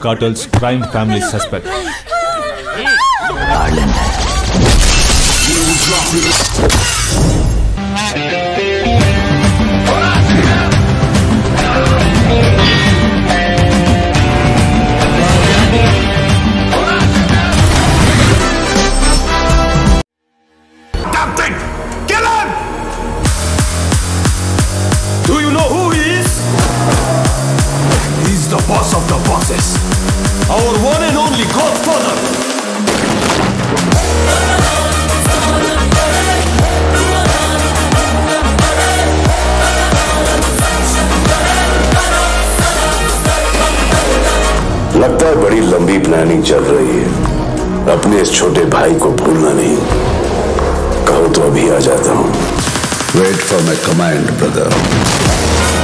cartel's crime family suspect. Captain, kill him! Do you know who he is? He's the boss of the bosses. Our one and only godfather. लगता है बड़ी लंबी planning चल रही है। अपने इस छोटे भाई को भूलना नहीं। कहो तो अभी आ जाता हूँ। Wait for my command brother.